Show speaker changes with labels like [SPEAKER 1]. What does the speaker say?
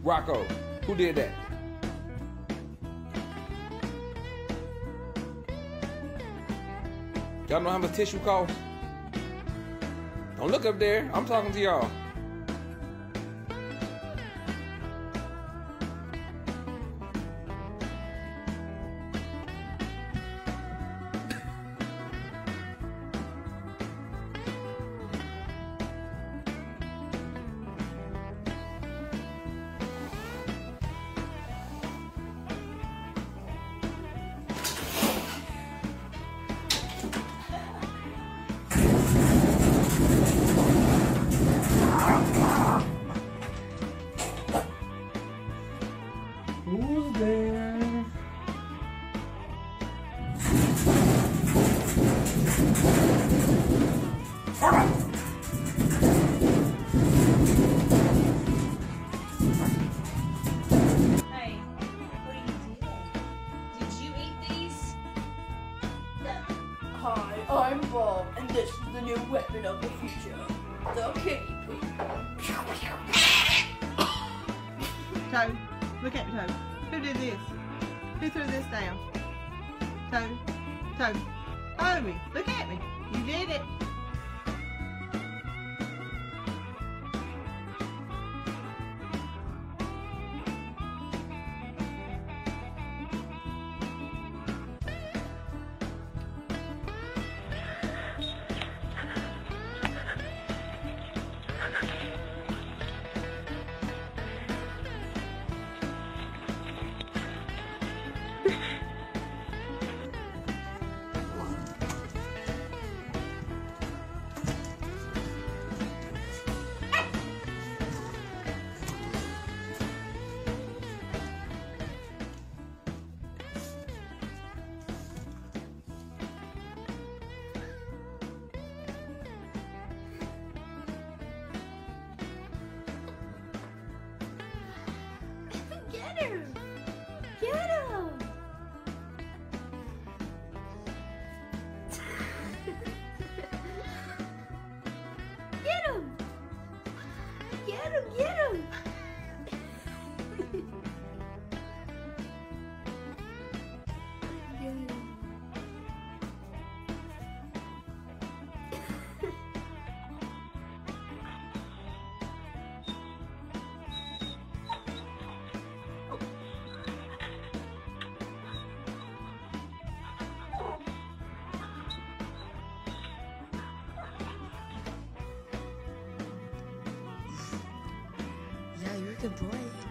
[SPEAKER 1] Rocco, who did that? Y'all know how much tissue costs? Don't look up there. I'm talking to y'all.
[SPEAKER 2] Who's there?
[SPEAKER 3] Hey, what are you doing? Did you eat these?
[SPEAKER 4] Hi, I'm Bob, and this is the new weapon of the future, the kitty poo.
[SPEAKER 2] Toe, look at me, Toe. Who did this? Who threw this down? Toe, Toe. Omi, look at me. You did it.
[SPEAKER 4] Get him! Get him! Get him! Get him! Get him!
[SPEAKER 5] Yeah, you're a good boy.